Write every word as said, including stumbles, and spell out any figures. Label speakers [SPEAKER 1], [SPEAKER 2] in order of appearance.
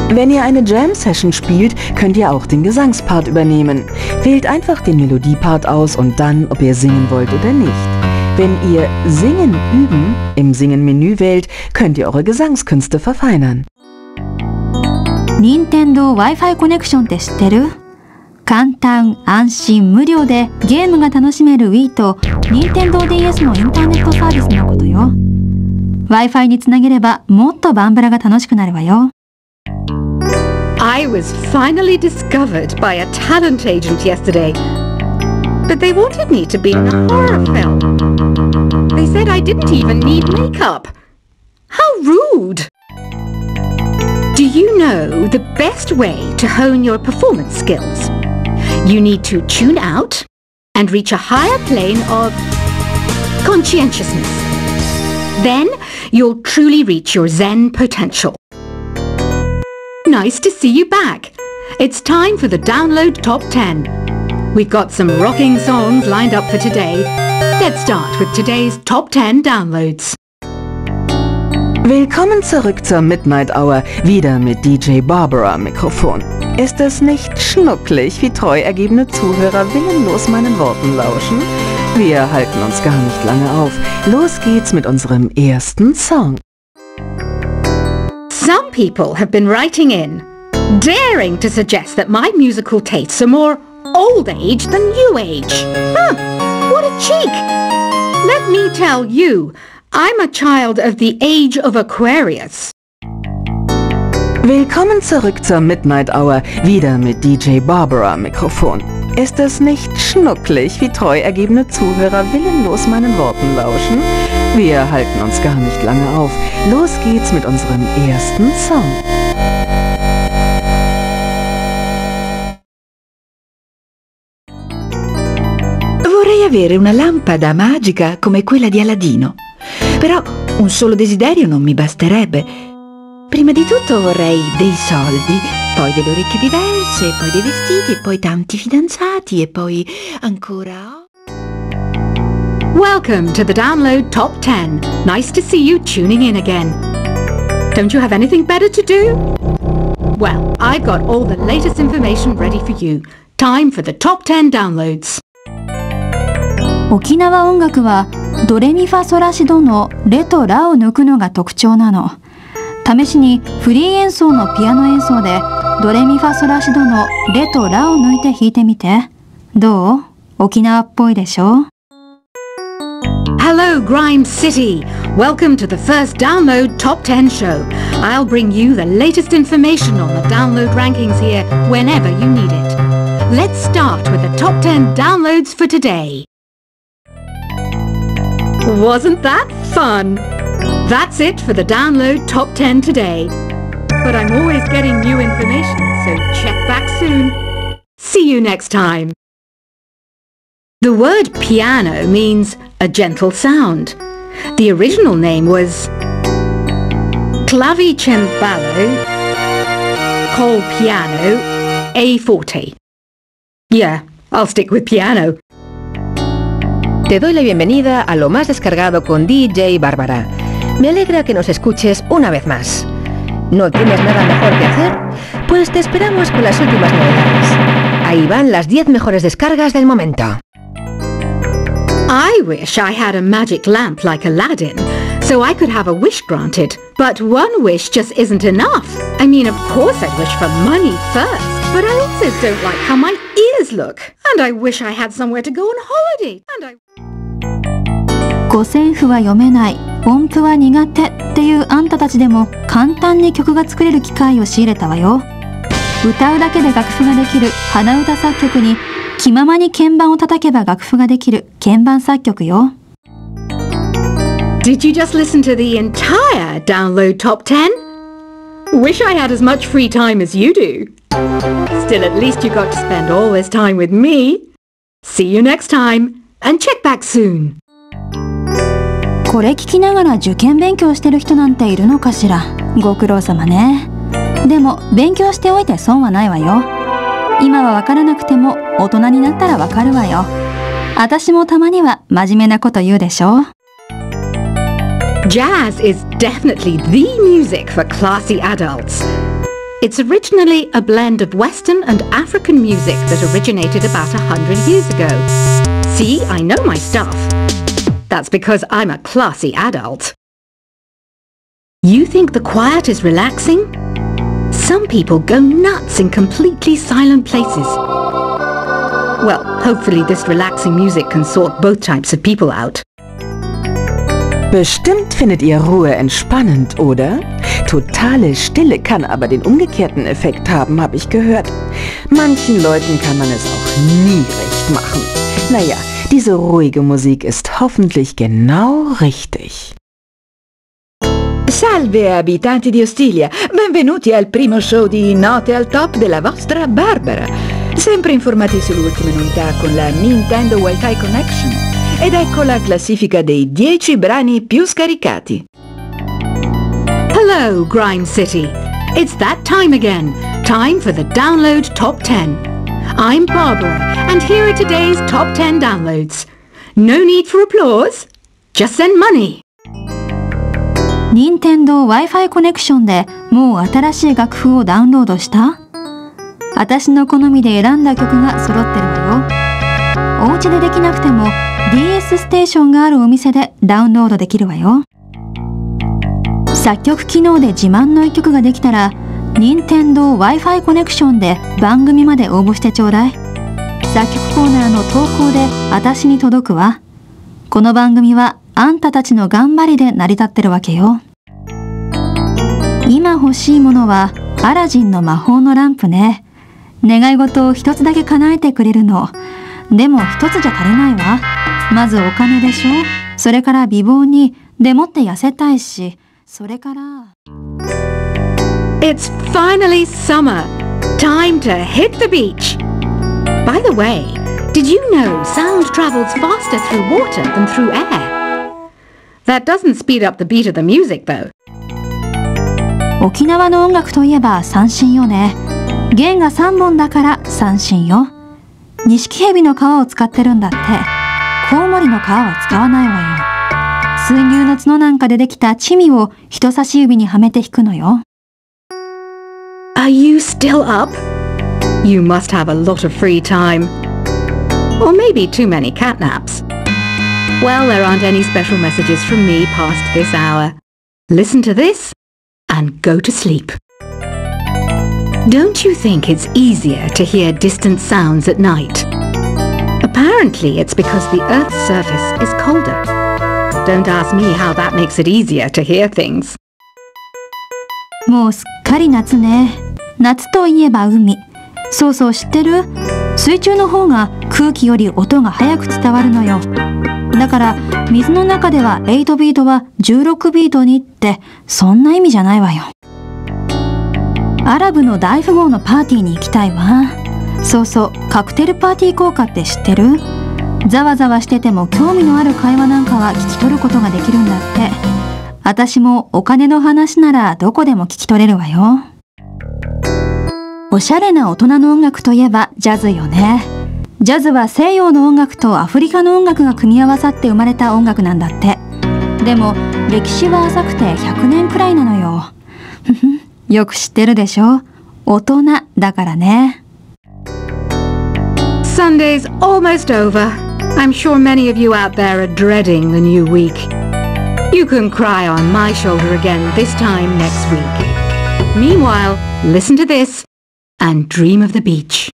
[SPEAKER 1] Wenn ihr eine Jam-Session spielt, könnt ihr auch den Gesangspart übernehmen. Wählt einfach den Melodiepart aus und dann, ob ihr singen wollt oder nicht. Wenn ihr Singen üben im Singen-Menü wählt, könnt ihr eure Gesangskünste verfeinern.
[SPEAKER 2] Nintendo Wi-Fi コネクションって知ってる？簡単、安心、無料でゲームが楽しめる Wii と Nintendo ディーエス のインターネットサービスのことよ。Wi-Fi につなげればもっとバンブラが楽しくなるわよ。
[SPEAKER 3] I was finally discovered by a talent agent yesterday. But they wanted me to be in a horror film. They said I didn't even need makeup. How rude! Do you know the best way to hone your performance skills? You need to tune out and reach a higher plane of conscientiousness. Then you'll truly reach your Zen potential. Nice to see you back. It's time for the Download Top ten. We've got some rocking songs lined up for today. Let's start with today's Top ten Downloads.
[SPEAKER 1] Willkommen zurück zur Midnight Hour, wieder mit D J Barbara am Mikrofon. Ist es nicht schnucklig, wie treu ergebene Zuhörer willenlos meinen Worten lauschen? Wir halten uns gar nicht lange auf. Los geht's mit unserem ersten Song.
[SPEAKER 3] Some people have been writing in, daring to suggest that my musical tastes are more old age than new age. Huh, what a cheek! Let me tell you, I'm a child of the age of Aquarius.
[SPEAKER 1] Willkommen zurück zur Midnight Hour, wieder mit D J Barbara am Mikrofon. Ist es nicht schnucklig, wie treu ergebene Zuhörer willenlos meinen Worten lauschen? Wir halten uns gar nicht lange auf. Los geht's mit unserem ersten Song.
[SPEAKER 4] Vorrei avere una lampada magica come quella di Aladino. Però un solo desiderio non mi basterebbe. Prima di tutto vorrei dei soldi, poi delle orecchie diverse, poi dei vestiti, e poi tanti fidanzati, e poi ancora...
[SPEAKER 3] Welcome to the Download Top ten. Nice to see you tuning in again. Don't you have anything better to do? Well, I've got all the latest information ready for you. Time for the Top ten Downloads.
[SPEAKER 2] 沖縄音楽はドレミファソラシドのレとラを抜くのが特徴なの。試しにフリー演奏のピアノ演奏でドレミファソラシドのレとラを抜いて弾いてみて。どう？沖縄っぽいでしょ？
[SPEAKER 3] Hello Grime City! Welcome to the first Download Top ten show. I'll bring you the latest information on the download rankings here whenever you need it. Let's start with the top ten downloads for today. Wasn't that fun? That's it for the Download Top ten today. But I'm always getting new information, so check back soon. See you next time. The word piano means a gentle sound. The original name was Clavicembalo col piano A forte. Yeah, I'll stick with piano.
[SPEAKER 5] Te doy la bienvenida a lo más descargado con D J Bárbara. Me alegra que nos escuches una vez más. ¿No tienes nada mejor que hacer? Pues te esperamos con las últimas novedades. Ahí van las diez mejores descargas del momento.
[SPEAKER 3] I wish I had a magic lamp like Aladdin, so I could have a wish granted. But one wish just isn't enough. I mean, of course I'd wish for money first, but I also don't like how my ears look. And I wish I had somewhere to go on holiday. And I...
[SPEAKER 2] 五線譜は読めない、音符は苦手っていうあんたたちでも簡単に曲が作れる機会を仕入れたわよ。歌うだけで楽譜ができる鼻歌作曲に気ままに鍵盤を叩けば楽譜ができる鍵盤作曲よ。
[SPEAKER 3] Did you just listen to the entire Download Top ten? Wish I had as much free time as you do. Still, at least you got to spend all this time with me. See you next time, and check back soon.
[SPEAKER 2] これ聞きながら受験勉強してる人なんているのかしら。ご苦労様ね。でも勉強しておいて損はないわよ。今はわからなくても大人になったらわかるわよ。私もたまには真面目なこと言うでしょ。
[SPEAKER 3] Jazz is definitely the music for classy adults. It's originally a blend of Western and African music that originated about a hundred years ago. See, I know my stuff. That's because I'm a classy adult. You think the quiet is relaxing? Some people go nuts in completely silent places. Well, hopefully this relaxing music can sort both types of people out.
[SPEAKER 1] Bestimmt findet ihr Ruhe entspannend, oder? Totale Stille kann aber den umgekehrten Effekt haben, habe ich gehört. Manchen Leuten kann man es auch nie recht machen. Naja, diese ruhige Musik ist hoffentlich genau richtig.
[SPEAKER 4] Salve abitanti di Ostilia, benvenuti al primo show di Note al Top della vostra Barbara. Sempre informati sulle ultime novità con la Nintendo Wi-Fi Connection. Ed ecco la classifica dei dieci brani più scaricati.
[SPEAKER 3] Hello, Grime City. It's that time again. Time for the Download Top ten. I'm Barbara, and here are today's Top ten downloads. No need for applause. Just send money.
[SPEAKER 2] 任天堂 Wi-Fi コネクションでもう新しい楽譜をダウンロードした？私の好みで選んだ曲が揃ってるわよ。お家でできなくても ディーエス ステーションがあるお店でダウンロードできるわよ。作曲機能で自慢の一曲ができたら任天堂 Wi-Fi コネクションで番組まで応募してちょうだい。作曲コーナーの投稿で私に届くわ。この番組はあんたたちの頑張りで成り立ってるわけよ。今欲しいものはアラジンの魔法のランプね。願い事を一つだけ叶えてくれるの。でも一つじゃ足りないわ。まずお金でしょ。それから美貌に、でもって痩せたいし、それから。
[SPEAKER 3] It's finally summer. Time to hit the beach. By the way, did you know sound travels faster through water than through air? That doesn't speed up the beat of the music, though.
[SPEAKER 2] 沖縄の音楽といえば三線よね。弦がさんぼんだから三線よ。錦蛇の皮を使ってるんだって。コウモリの皮は使わないわよ。水牛の角なんかでできたチミを人差し指にはめて弾くのよ。
[SPEAKER 3] Are you still up? You must have a lot of free time. Or maybe too many catnaps. Well, there aren't any special messages from me past this hour. Listen to this and go to sleep. Don't you think it's easier to hear distant sounds at night? Apparently it's because the Earth's surface is colder. Don't ask me how that makes it easier to hear things.
[SPEAKER 2] もうすっかり夏ね。夏といえば海。そうそう知ってる？水中の方が空気より音が早く伝わるのよ。だから水の中でははちビートはじゅうろくビートにってそんな意味じゃないわよ。アラブの大富豪のパーティーに行きたいわ。そうそう、カクテルパーティー効果って知ってる？ざわざわしてても興味のある会話なんかは聞き取ることができるんだって。私もお金の話ならどこでも聞き取れるわよ。おしゃれな大人の音楽といえばジャズよね。ジャズは西洋の音楽とアフリカの音楽が組み合わさって生まれた音楽なんだって。でも歴史は浅くてひゃくねんくらいなのよ。よく知ってるでしょ？大人だからね。
[SPEAKER 3] Sunday's almost over. I'm sure many of you out there are dreading the new week. You can cry on my shoulder again this time next week. Meanwhile, listen to this and dream of the beach.